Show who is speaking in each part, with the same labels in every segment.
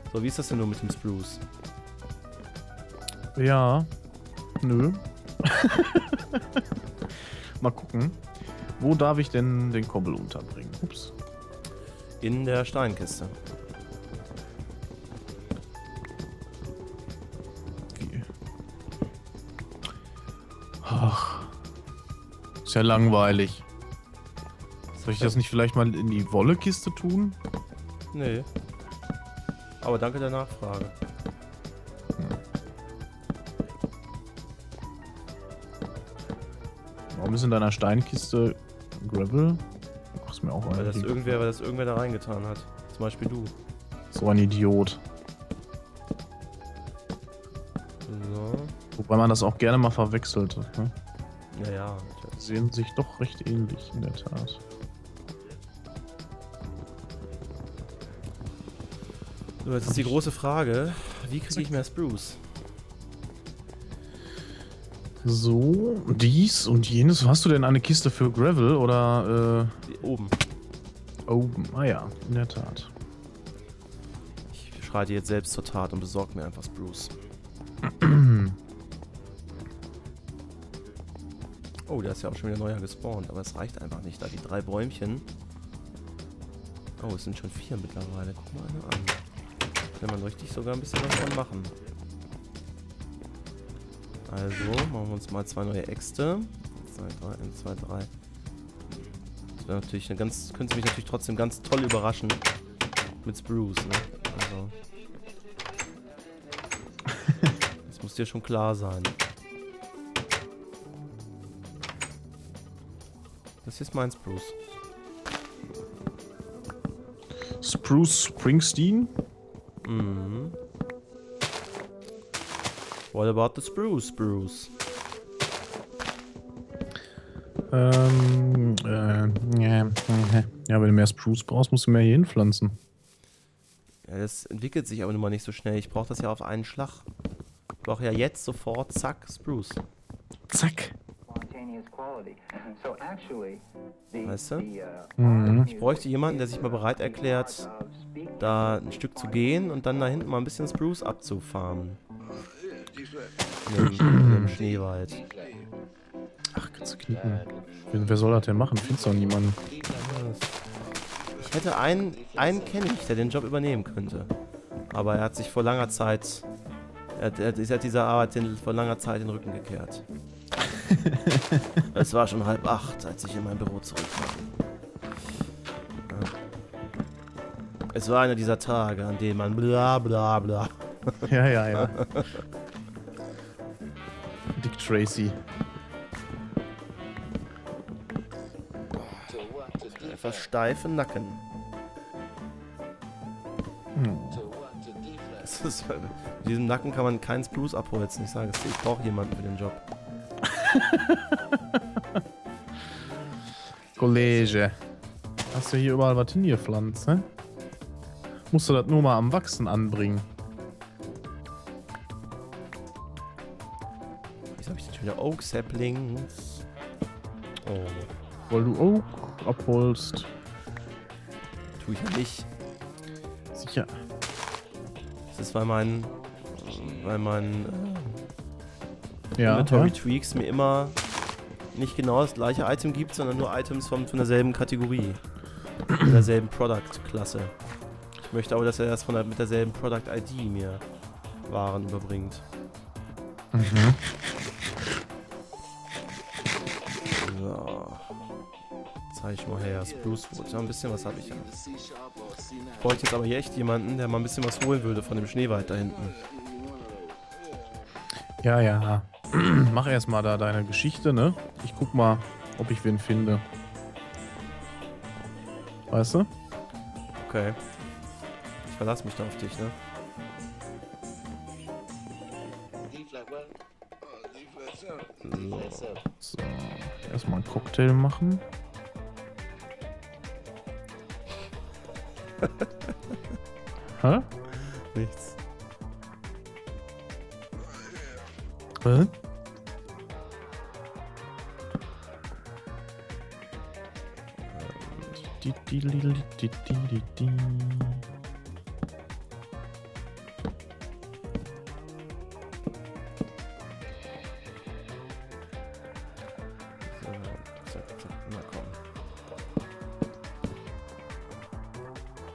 Speaker 1: So, wie ist das denn nur mit dem Spruce?
Speaker 2: Ja. Nö. Mal gucken. Wo darf ich denn den Kobbel unterbringen? Ups.
Speaker 1: In der Steinkiste.
Speaker 2: Okay. Ach. Ist ja langweilig. Soll ich das nicht vielleicht mal in die Wollekiste tun?
Speaker 1: Nee. Aber danke der Nachfrage.
Speaker 2: Warum ist in deiner Steinkiste Gravel? Ach, ist mir auch
Speaker 1: Weil das
Speaker 2: eigentlich
Speaker 1: irgendwer da reingetan hat. Zum Beispiel du.
Speaker 2: so ein Idiot.
Speaker 1: So.
Speaker 2: Wobei man das auch gerne mal verwechselt. Ne?
Speaker 1: Ja, natürlich.
Speaker 2: Sehen sich doch recht ähnlich in der Tat.
Speaker 1: So, jetzt ist die große Frage, wie kriege ich mehr Spruce?
Speaker 2: So, dies und jenes. Hast du denn eine Kiste für Gravel oder
Speaker 1: Oben.
Speaker 2: oben? Ah ja, in der Tat.
Speaker 1: Ich schreite jetzt selbst zur Tat und besorge mir einfach Spruce. Oh, da ist ja auch schon wieder neuer gespawnt, aber es reicht einfach nicht. Da die 3 Bäumchen. Oh, es sind schon 4 mittlerweile. Guck mal eine an. Kann man richtig sogar ein bisschen was von machen. Also, machen wir uns mal 2 neue Äxte. 1, 2, 3, 1, 2, 3. Das wäre natürlich eine ganz. Könnte mich natürlich trotzdem ganz toll überraschen. Mit Spruce, ne? Also. Das muss dir schon klar sein. Das hier ist mein Spruce.
Speaker 2: Spruce Springsteen?
Speaker 1: Mhm. What about the Spruce, Bruce?
Speaker 2: Ja, wenn du mehr Spruce brauchst, musst du mehr hier hinpflanzen.
Speaker 1: Ja, das entwickelt sich aber nun mal nicht so schnell. Ich brauche das ja auf einen Schlag. Ich brauche ja jetzt sofort, zack, Spruce.
Speaker 2: Zack.
Speaker 1: Weißt du?
Speaker 2: Mhm.
Speaker 1: Ich bräuchte jemanden, der sich mal bereit erklärt, da ein Stück zu gehen und dann da hinten mal ein bisschen Spruce abzufarmen. In dem Schneewald.
Speaker 2: Ach, kannst du knicken. Wer soll das denn machen? Findest du doch niemanden.
Speaker 1: Ich hätte einen kenne ich, der den Job übernehmen könnte. Aber er hat sich vor langer Zeit, er hat dieser Arbeit vor langer Zeit den Rücken gekehrt. Es war schon 7:30, als ich in mein Büro zurückkam. Ja. Es war einer dieser Tage, an denen man bla bla bla.
Speaker 2: Ja. Dick Tracy.
Speaker 1: Etwas steife Nacken. Mit diesem Nacken kann man keinen Spruce abholzen. Ich sage es dir, ich brauche jemanden für den Job.
Speaker 2: Kollege. Hast du hier überall was hingepflanzt, ne? Musst du das nur mal am Wachsen anbringen.
Speaker 1: Jetzt habe ich jetzt wieder Oak Saplings. Oh.
Speaker 2: Weil du Oak abholst.
Speaker 1: Tue ich ja nicht.
Speaker 2: Sicher.
Speaker 1: Das ist, weil mein
Speaker 2: Ja.
Speaker 1: Inventory Tweaks mir immer nicht genau das gleiche Item gibt, sondern nur Items von derselben Kategorie. Von derselben Product-Klasse. Ich möchte aber, dass er das mit derselben Product-ID mir Waren überbringt.
Speaker 2: Mhm.
Speaker 1: So. Zeig ich mal her. Spruce Wood. Ja, ein bisschen was habe ich ja. Ich bräuchte jetzt aber hier echt jemanden, der mal ein bisschen was holen würde von dem Schneewald da hinten.
Speaker 2: Ja. Mach erstmal da deine Geschichte, ne? Ich guck mal, ob ich wen finde. Weißt du?
Speaker 1: Okay. Ich verlasse mich da auf dich, ne?
Speaker 2: So. Erstmal einen Cocktail machen. Hä?
Speaker 1: Nichts.
Speaker 2: Hä?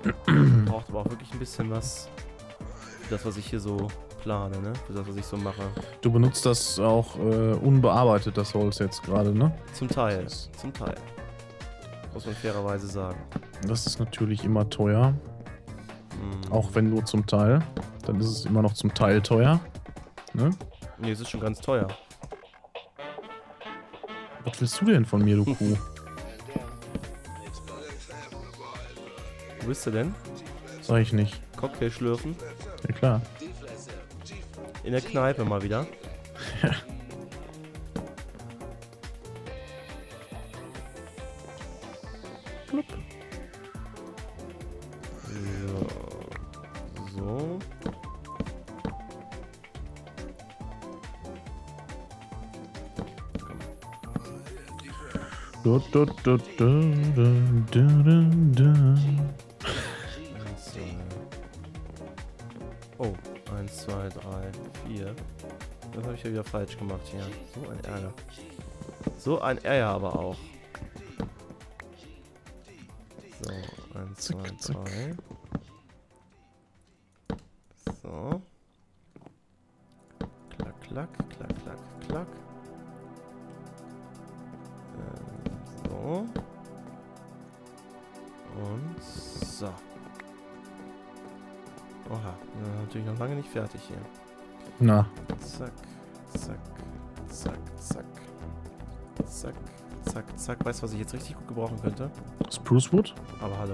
Speaker 1: Braucht aber auch wirklich ein bisschen was für das, was ich hier so plane, ne? Für das, was ich so mache.
Speaker 2: Du benutzt das auch unbearbeitet, das Holz jetzt gerade, ne?
Speaker 1: Zum Teil. Zum Teil. Muss man fairerweise sagen.
Speaker 2: Das ist natürlich immer teuer. Auch wenn nur zum Teil. Dann ist es immer noch zum Teil teuer. Ne?
Speaker 1: Nee, es ist schon ganz teuer.
Speaker 2: Was willst du denn von mir, du Kuh?
Speaker 1: Wo bist du denn?
Speaker 2: Sag ich nicht.
Speaker 1: Cocktail schlürfen?
Speaker 2: Ja klar.
Speaker 1: In der Kneipe mal wieder.
Speaker 2: Ja.
Speaker 1: Plupp. So. So.
Speaker 2: Du, du, du, du, du, du, du.
Speaker 1: Oh, 1, 2, 3, 4. Das habe ich ja wieder falsch gemacht hier. So ein Ärger. So ein Ärger aber auch. So, 1, 2, 3. So. Klack, klack, klack, klack, klack. So. Und so. Oha, ja, natürlich noch lange nicht fertig hier.
Speaker 2: Na,
Speaker 1: Zack, zack, zack, zack. Zack, zack, zack. Weißt du, was ich jetzt richtig gut gebrauchen könnte?
Speaker 2: Spruce Wood?
Speaker 1: Aber hallo.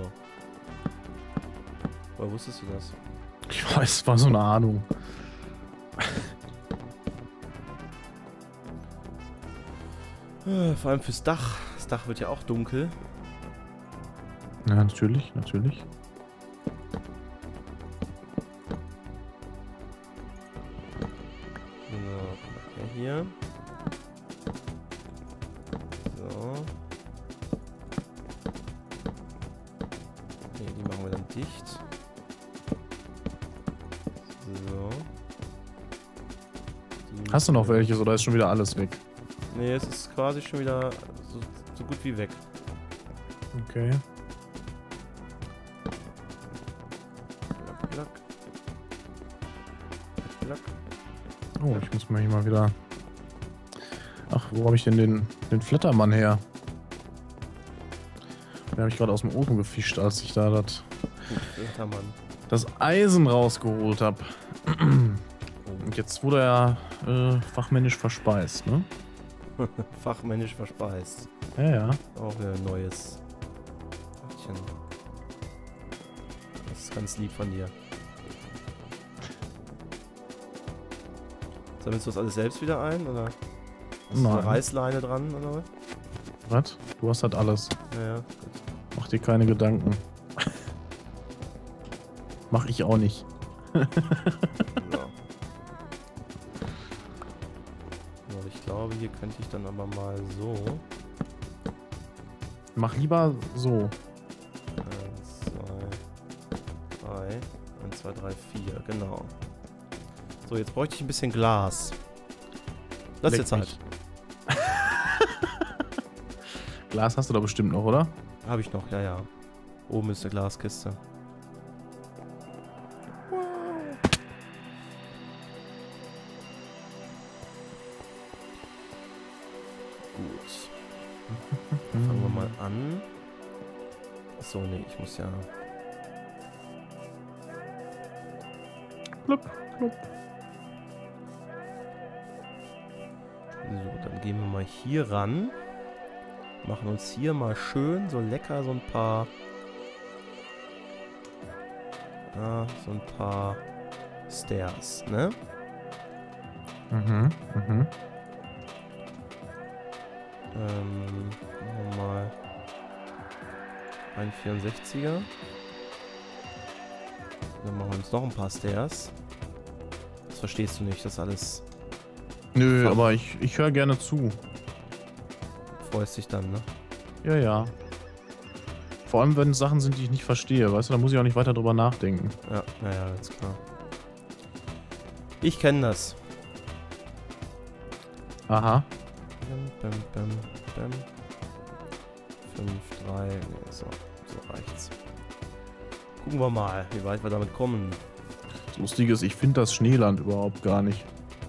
Speaker 1: Woher wusstest du das?
Speaker 2: Ich weiß, war so eine Ahnung.
Speaker 1: Vor allem fürs Dach. Das Dach wird ja auch dunkel.
Speaker 2: Ja, natürlich, natürlich.
Speaker 1: So, hier. So. Nee, die machen wir dann dicht. So. Die
Speaker 2: Hast du noch welches oder ist schon wieder alles weg?
Speaker 1: Nee, es ist quasi schon wieder so gut wie weg.
Speaker 2: Okay.
Speaker 1: Klack, klack. Klack.
Speaker 2: Oh, ich muss mal hier mal wieder... Ach, wo habe ich denn den Flattermann her? Den habe ich gerade aus dem Ofen gefischt, als ich da das Eisen rausgeholt habe. Und jetzt wurde er fachmännisch verspeist, ne?
Speaker 1: Fachmännisch verspeist.
Speaker 2: Ja, ja.
Speaker 1: Auch wieder ein neues. Wörtchen. Das ist ganz lieb von dir. Sammelst du das alles selbst wieder ein, oder? Ist da eine Reißleine dran, oder was?
Speaker 2: Was? Du hast halt alles.
Speaker 1: Ja, ja.
Speaker 2: Mach dir keine Gedanken. Mach ich auch nicht.
Speaker 1: So. So, ich glaube, hier könnte ich dann aber mal so.
Speaker 2: Mach lieber so.
Speaker 1: 1, 2, 3. 1, 2, 3, 4, genau. So, jetzt bräuchte ich ein bisschen Glas. Lass dir Zeit.
Speaker 2: Glas hast du da bestimmt noch, oder?
Speaker 1: Habe ich noch, ja, ja. Oben ist eine Glaskiste. Gut. Fangen wir mal an. Achso, nee, ich muss ja...
Speaker 2: Plupp, plupp.
Speaker 1: So, dann gehen wir mal hier ran. Machen uns hier mal schön so lecker so ein paar... so ein paar Stairs, ne?
Speaker 2: Mhm, mhm.
Speaker 1: Machen wir mal ein 64er. Dann machen wir uns noch ein paar Stairs. Das verstehst du nicht, das alles...
Speaker 2: Nö, aber ich höre gerne zu.
Speaker 1: Freust dich dann, ne?
Speaker 2: Ja, ja. Vor allem, wenn es Sachen sind, die ich nicht verstehe, weißt du, da muss ich auch nicht weiter drüber nachdenken.
Speaker 1: Ja, naja, ganz klar. Ich kenne das.
Speaker 2: Aha.
Speaker 1: Bam, bam, bam, bam. 5, 3, nee, so reicht's. Gucken wir mal, wie weit wir damit kommen.
Speaker 2: Das Lustige ist, ich finde das Schneeland überhaupt gar nicht.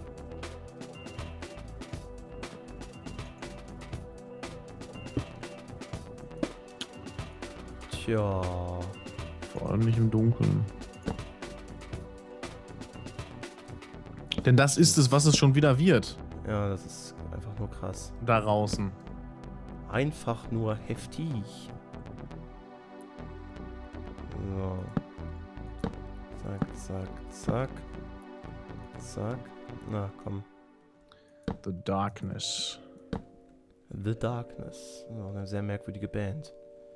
Speaker 1: Tja.
Speaker 2: Vor allem nicht im Dunkeln. Denn das ist es, was es schon wieder wird.
Speaker 1: Ja, das ist einfach nur krass.
Speaker 2: Da draußen.
Speaker 1: Einfach nur heftig. So. Zack, zack, zack. Zack. Na, komm.
Speaker 2: The Darkness.
Speaker 1: The Darkness. Auch eine sehr merkwürdige Band.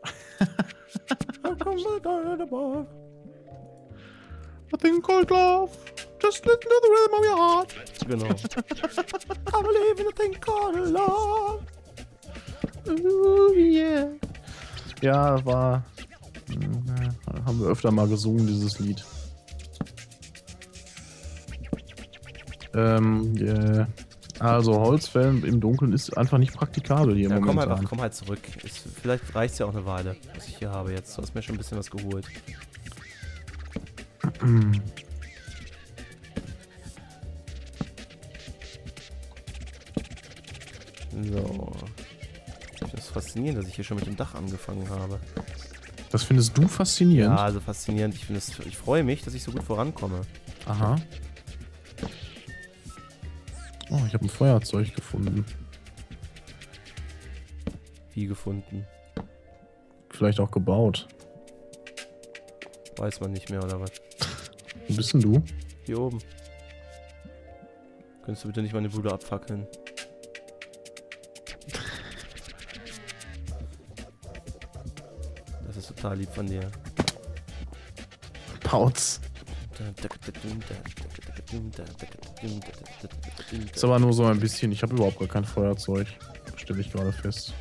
Speaker 2: A thing called love. Just listen to the rhythm of your heart.
Speaker 1: Genau. I believe in a thing called love.
Speaker 2: Ooh, yeah. Ja, war... haben wir öfter mal gesungen, dieses Lied. Also Holzfällen im Dunkeln ist einfach nicht praktikabel hier
Speaker 1: Ja,
Speaker 2: momentan.
Speaker 1: komm halt zurück. Vielleicht reicht es ja auch eine Weile, was ich hier habe jetzt. Du hast mir schon ein bisschen was geholt. So. Ich finde es faszinierend, dass ich hier schon mit dem Dach angefangen habe.
Speaker 2: Das findest du faszinierend?
Speaker 1: Ja, also faszinierend. Ich freue mich, dass ich so gut vorankomme.
Speaker 2: Aha. Oh, ich habe ein Feuerzeug gefunden.
Speaker 1: Wie gefunden?
Speaker 2: Vielleicht auch gebaut.
Speaker 1: Weiß man nicht mehr, oder was?
Speaker 2: Wo bist denn du?
Speaker 1: Hier oben. Könntest du bitte nicht meine Bude abfackeln? Das ist total lieb von dir.
Speaker 2: Pauz. Ist aber nur so ein bisschen. Ich habe überhaupt gar kein Feuerzeug. Stelle ich gerade fest.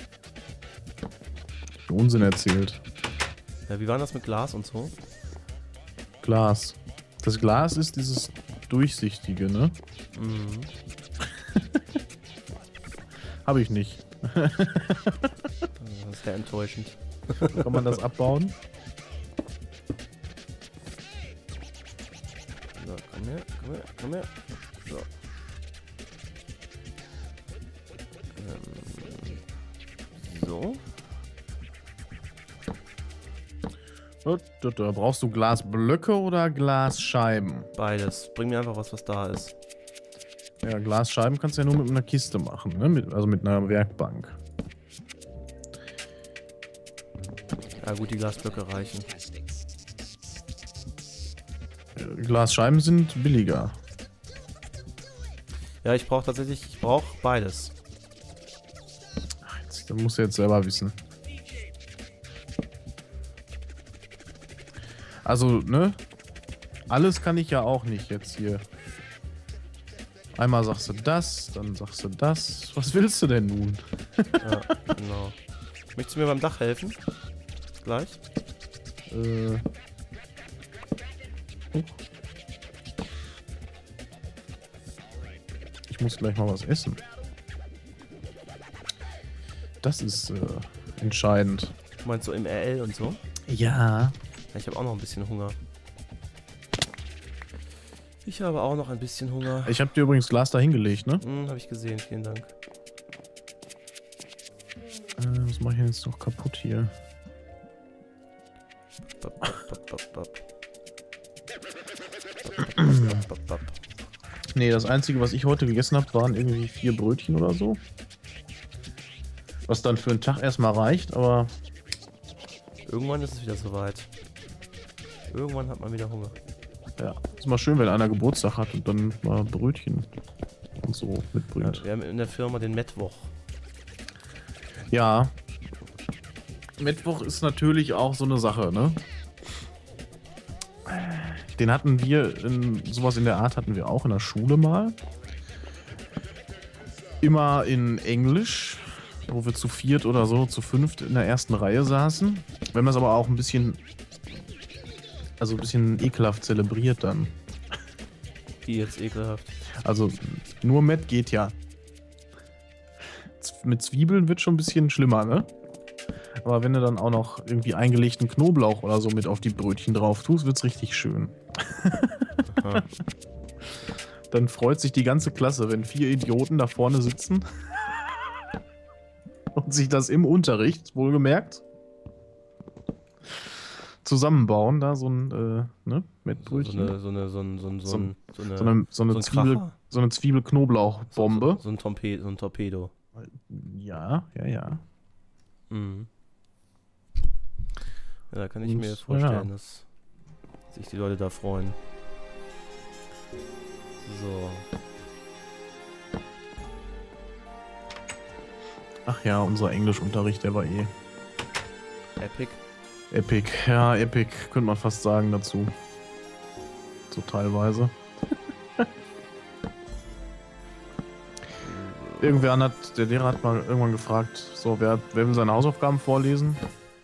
Speaker 2: Unsinn erzählt.
Speaker 1: Ja, wie war das mit Glas und so?
Speaker 2: Glas. Das Glas ist dieses durchsichtige, ne?
Speaker 1: Mhm.
Speaker 2: Habe ich nicht.
Speaker 1: Das ist sehr enttäuschend.
Speaker 2: Kann man das abbauen?
Speaker 1: So, komm her, komm her, komm her. So. So.
Speaker 2: Da brauchst du Glasblöcke oder Glasscheiben?
Speaker 1: Beides. Bring mir einfach was da ist.
Speaker 2: Ja, Glasscheiben kannst du ja nur mit einer Kiste machen, ne? Also mit einer Werkbank.
Speaker 1: Ja gut, die Glasblöcke reichen.
Speaker 2: Glasscheiben sind billiger.
Speaker 1: Ja, ich brauche beides.
Speaker 2: Ach, das musst du jetzt selber wissen. Also, ne? Alles kann ich ja auch nicht jetzt hier. Einmal sagst du das, dann sagst du das. Was willst du denn nun?
Speaker 1: Ja, genau. Möchtest du mir beim Dach helfen? Gleich?
Speaker 2: Ich muss gleich mal was essen. Das ist entscheidend.
Speaker 1: Du meinst so im RL und so?
Speaker 2: Ja.
Speaker 1: Ja, ich habe auch noch ein bisschen Hunger. Ich habe auch noch ein bisschen Hunger.
Speaker 2: Ich habe dir übrigens Glas da hingelegt, ne?
Speaker 1: Habe ich gesehen, vielen Dank.
Speaker 2: Was mache ich denn jetzt noch kaputt hier? Nee, das Einzige, was ich heute gegessen habe, waren irgendwie 4 Brötchen oder so. Was dann für einen Tag erstmal reicht, aber...
Speaker 1: Irgendwann ist es wieder soweit. Irgendwann hat man wieder Hunger.
Speaker 2: Ja, ist mal schön, wenn einer Geburtstag hat und dann mal Brötchen und so mitbringt.
Speaker 1: Ja, wir haben in der Firma den Mittwoch.
Speaker 2: Ja. Mittwoch ist natürlich auch so eine Sache, ne? Den hatten wir, sowas in der Art hatten wir auch in der Schule mal. Immer in Englisch, wo wir zu 4 oder so, zu 5 in der ersten Reihe saßen. Wenn man es aber auch ein bisschen, also ein bisschen ekelhaft zelebriert dann.
Speaker 1: Wie jetzt ekelhaft?
Speaker 2: Also nur Met geht ja. Mit Zwiebeln wird schon ein bisschen schlimmer, ne? Aber wenn du dann auch noch irgendwie eingelegten Knoblauch oder so mit auf die Brötchen drauf tust, wird's richtig schön. Dann freut sich die ganze Klasse, wenn 4 Idioten da vorne sitzen und sich das im Unterricht, wohlgemerkt, zusammenbauen, da so ein Mettbrötchen.
Speaker 1: So
Speaker 2: eine Zwiebel-Knoblauch-Bombe.
Speaker 1: So ein Torpedo.
Speaker 2: Ja.
Speaker 1: Mhm. Ja, da kann ich mir jetzt vorstellen, dass sich die Leute da freuen. So.
Speaker 2: Ach ja, unser Englischunterricht, der war eh
Speaker 1: Epic.
Speaker 2: Epic. Ja, Epic, könnte man fast sagen dazu. So teilweise. Der Lehrer hat mal irgendwann gefragt, so, wer will seine Hausaufgaben vorlesen?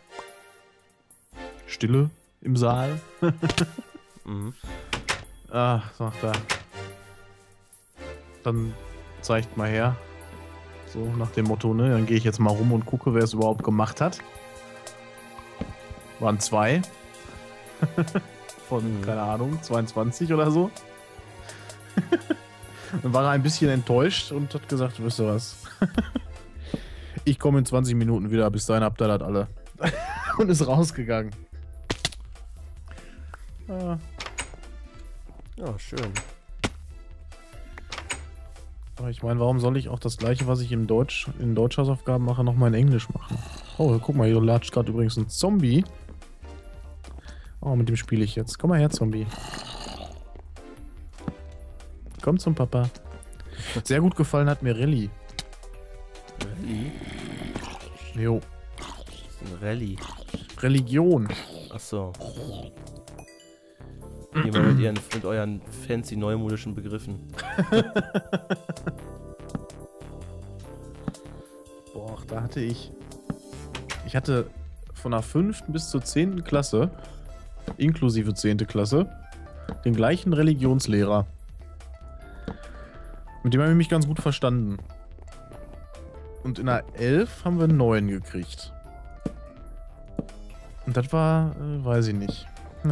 Speaker 2: Stille im Saal.
Speaker 1: Mhm.
Speaker 2: Ah, sagt er. Dann zeigt mal her. So nach dem Motto, ne? Dann gehe ich jetzt mal rum und gucke, wer es überhaupt gemacht hat. Waren 2. Von, keine Ahnung, 22 oder so. Dann war er ein bisschen enttäuscht und hat gesagt, wisst ihr was? Ich komme in 20 Minuten wieder, bis dahin habt ihr das alle. Und ist rausgegangen.
Speaker 1: Ja, schön.
Speaker 2: Aber ich meine, warum soll ich auch das gleiche, was ich in Deutschhausaufgaben mache, nochmal in Englisch machen? Oh, guck mal, hier latscht gerade übrigens ein Zombie. Oh, mit dem spiele ich jetzt. Komm mal her, Zombie. Komm zum Papa. Sehr gut gefallen hat mir Rallye.
Speaker 1: Rallye?
Speaker 2: Jo.
Speaker 1: Das ist ein Rallye.
Speaker 2: Religion.
Speaker 1: Achso. Jemand mit euren fancy neumodischen Begriffen.
Speaker 2: Boah, da hatte ich von der 5. bis zur 10. Klasse, inklusive 10. Klasse, den gleichen Religionslehrer. Mit dem habe ich mich ganz gut verstanden. Und in der 11 haben wir einen neuen gekriegt. Und das war, weiß ich nicht.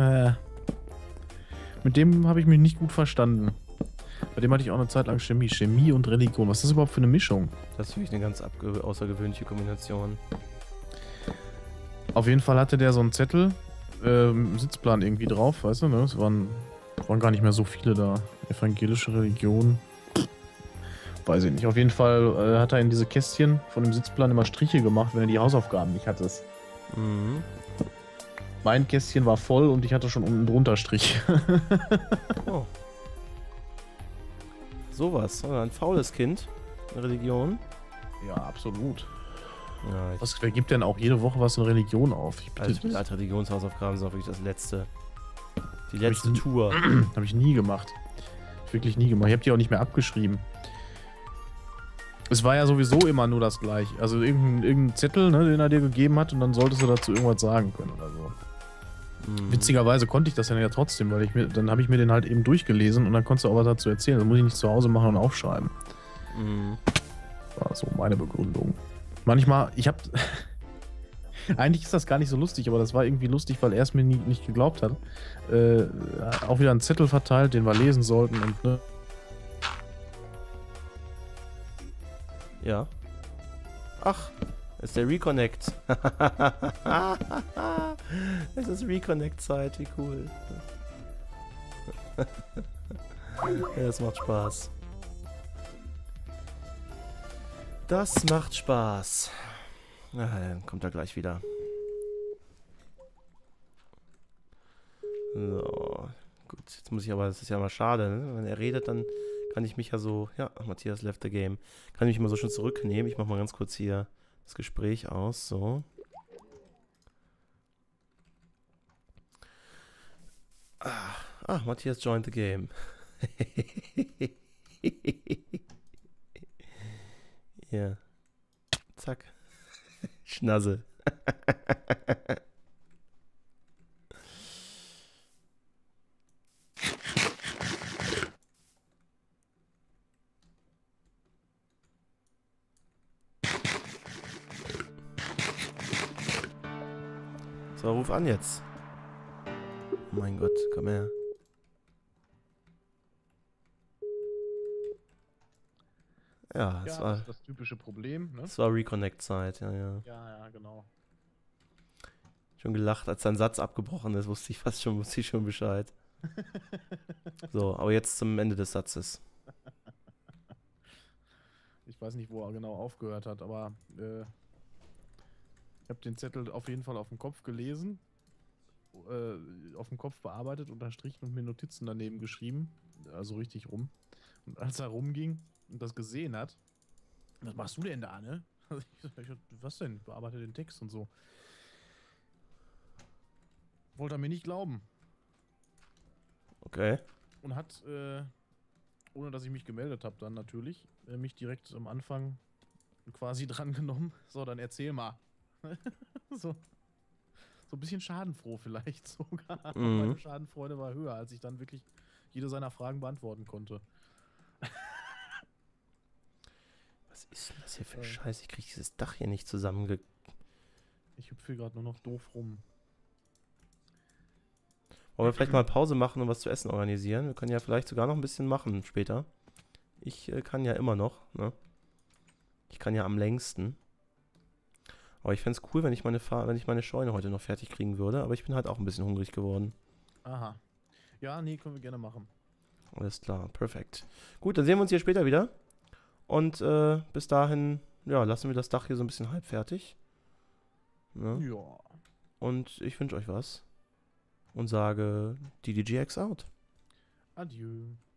Speaker 2: Mit dem habe ich mich nicht gut verstanden. Bei dem hatte ich auch eine Zeit lang Chemie. Chemie und Religion. Was ist das überhaupt für eine Mischung?
Speaker 1: Das ist wirklich eine ganz außergewöhnliche Kombination.
Speaker 2: Auf jeden Fall hatte der so einen Zettel, Sitzplan irgendwie drauf, weißt du, ne? Es waren gar nicht mehr so viele da. Evangelische Religion. Weiß ich nicht. Auf jeden Fall hat er in diese Kästchen von dem Sitzplan immer Striche gemacht, wenn er die Hausaufgaben nicht hatte.
Speaker 1: Mhm.
Speaker 2: Mein Kästchen war voll und ich hatte schon unten drunter Strich.
Speaker 1: Oh. Sowas, ein faules Kind. Eine Religion.
Speaker 2: Ja, absolut.
Speaker 1: Ja,
Speaker 2: Wer gibt denn auch jede Woche was in Religion auf?
Speaker 1: als Religionshausaufgaben sind auch wirklich das letzte. Die letzte Tour.
Speaker 2: Habe ich nie gemacht. Wirklich nie gemacht. Ich habe die auch nicht mehr abgeschrieben. Es war ja sowieso immer nur das Gleiche. Also irgendein Zettel, ne, den er dir gegeben hat und dann solltest du dazu irgendwas sagen können oder so. Mhm. Witzigerweise konnte ich das ja trotzdem, weil dann habe ich mir den halt eben durchgelesen und dann konntest du auch was dazu erzählen. Das muss ich nicht zu Hause machen und aufschreiben.
Speaker 1: Mhm.
Speaker 2: War so meine Begründung. Manchmal, eigentlich ist das gar nicht so lustig, aber das war irgendwie lustig, weil er es mir nicht geglaubt hat. Auch wieder einen Zettel verteilt, den wir lesen sollten und ne.
Speaker 1: Ja. Ach, das ist der Reconnect. Es ist Reconnect-Zeit, wie cool. Ja, das macht Spaß. Das macht Spaß. Dann kommt er gleich wieder. So. Gut, jetzt muss ich aber, das ist ja mal schade, ne? Wenn er redet, dann kann ich mich ja so, ja, Matthias left the game. Kann ich mich mal so schon zurücknehmen. Ich mache mal ganz kurz hier das Gespräch aus, so. Matthias joined the game. Ja. Zack. Schnasse. So, ruf an jetzt. Oh mein Gott, komm her. Ja,
Speaker 2: Ja,
Speaker 1: es war,
Speaker 2: das ist das typische Problem, ne?
Speaker 1: es war Reconnect-Zeit, ja, ja.
Speaker 2: Ja, genau.
Speaker 1: Schon gelacht, als dein Satz abgebrochen ist, wusste ich schon Bescheid. So, aber jetzt zum Ende des Satzes.
Speaker 2: Ich weiß nicht, wo er genau aufgehört hat, aber ich habe den Zettel auf jeden Fall auf dem Kopf gelesen, auf dem Kopf bearbeitet, unterstrichen und mir Notizen daneben geschrieben, also richtig rum. Und als er rumging und das gesehen hat, was machst du denn da, ne? Also was denn? Ich bearbeite den Text und so. Wollte er mir nicht glauben.
Speaker 1: Okay.
Speaker 2: Und hat, ohne dass ich mich gemeldet habe dann natürlich, mich direkt am Anfang quasi drangenommen. So, dann erzähl mal. so ein bisschen schadenfroh vielleicht sogar.
Speaker 1: Mhm.
Speaker 2: Meine Schadenfreude war höher, als ich dann wirklich jede seiner Fragen beantworten konnte.
Speaker 1: Was ist denn das hier für ein Scheiß? Ich krieg dieses Dach hier nicht zusammenge...
Speaker 2: Ich hüpfe hier gerade nur noch doof rum.
Speaker 1: Wollen wir vielleicht mal Pause machen und was zu essen organisieren? Wir können ja vielleicht sogar noch ein bisschen machen später. Ich kann ja immer noch, ne? Ich kann ja am längsten. Aber ich fände es cool, wenn ich meine Scheune heute noch fertig kriegen würde. Aber ich bin halt auch ein bisschen hungrig geworden.
Speaker 2: Aha. Ja, nee, können wir gerne machen.
Speaker 1: Alles klar, perfekt. Gut, dann sehen wir uns hier später wieder. Und bis dahin, ja, lassen wir das Dach hier so ein bisschen halb fertig. Ne?
Speaker 2: Ja.
Speaker 1: Und ich wünsche euch was. Und sage DDGX out.
Speaker 2: Adieu.